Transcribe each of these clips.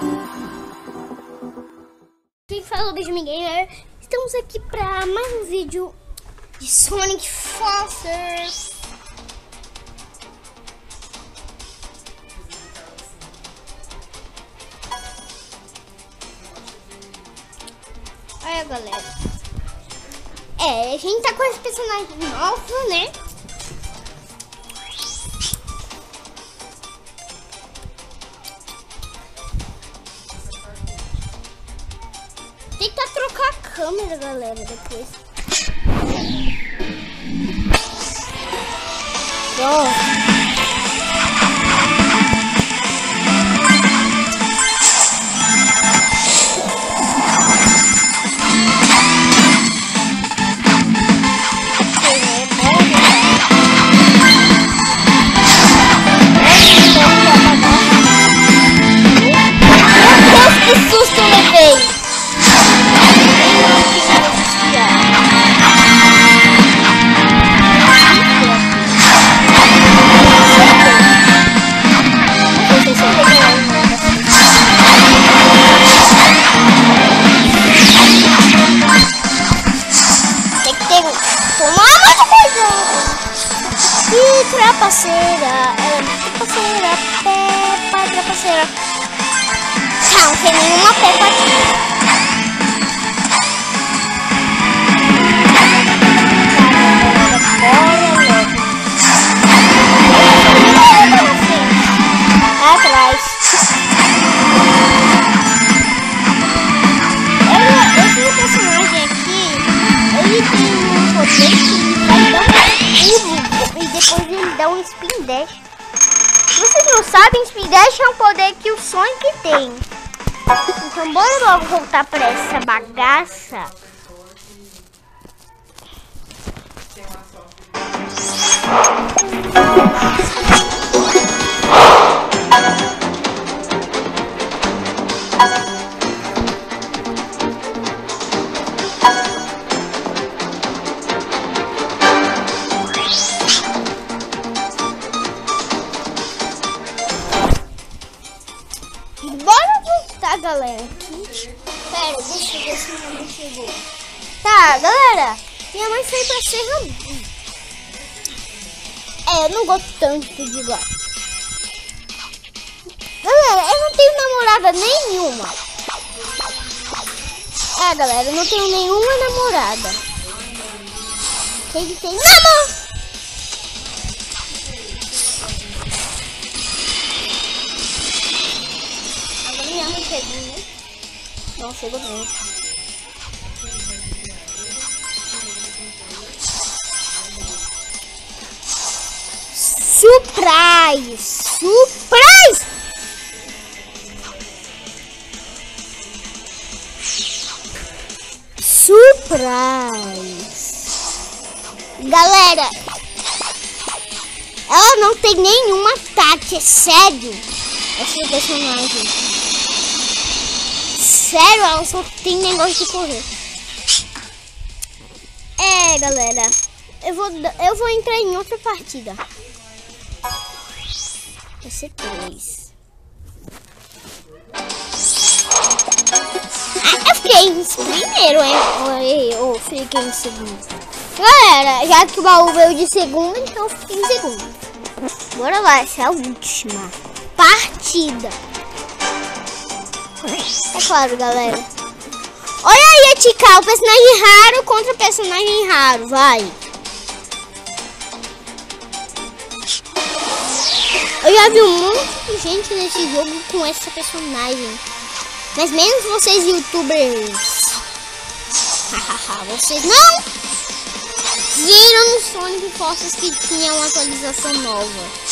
Quem fala do Gamer, estamos aqui para mais um vídeo de Sonic Forces. Olha, galera, a gente tá com esse personagem novo, né? Tentar trocar a câmera, galera, depois. Pronto. Trapaceira. Não tem nenhuma Peppa aqui. Atrás. Esse personagem aqui, ele tem um poder que ele vai dar um pulo e depois ele dá um spin dash. Vocês não sabem, Speed Dash é um poder que o Sonic tem. Então bora logo voltar para essa bagaça. Galera, aqui. Pera, deixa eu ver se minha mãe chegou. Tá, galera, minha mãe foi pra Serra. Eu não gosto tanto de lá. Galera, eu não tenho namorada nenhuma. Galera, eu não tenho nenhuma namorada. Quem tem namoro? Né? Não chegou bem. Surprise! Surprise! Surprise! Galera, ela não tem nenhum ataque, é sério. Essa personagem. Sério, ela só tem negócio de correr. Galera, eu vou entrar em outra partida. Vai ser 3. Eu fiquei em primeiro, ou fiquei em segundo. Galera, já que o baú veio de segundo, então eu fiquei em segundo. Bora lá, essa é a última partida. É claro, galera. Olha aí, Tica, o personagem raro contra personagem raro, vai. Eu já vi um monte de gente nesse jogo com essa personagem. Mas menos vocês, youtubers. Vocês não viram no Sonic Forces que tinha uma atualização nova.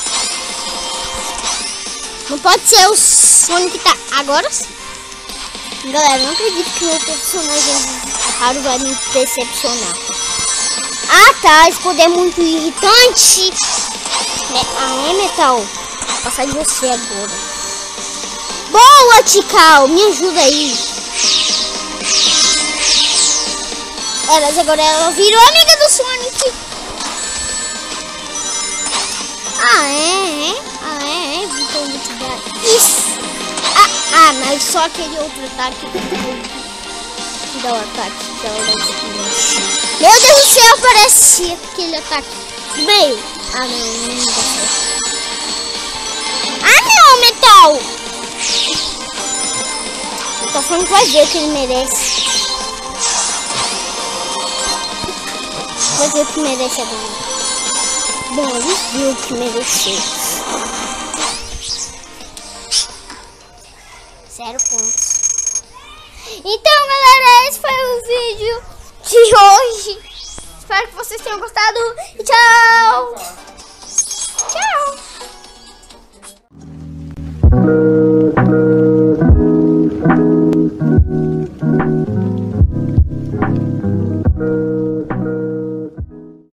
Não pode ser o Sonic que tá agora sim. Galera, não acredito que meu personagem raro vai me decepcionar. Ah tá, esse poder é muito irritante. Metal, vou passar de você agora. Boa, Tical, me ajuda aí. Mas agora ela virou amiga do Sonic. Então vou te dar isso. só aquele outro ataque. Que dá o ataque. Meu Deus do céu, parece aquele ataque do meio. Ah, não dá certo. Ah, não, metal! Eu tô falando que vai ver o que ele merece. Vai ver o que merece agora. Bom, ele viu o que mereceu. 0 pontos. Então, galera, esse foi o vídeo de hoje. Espero que vocês tenham gostado. E tchau!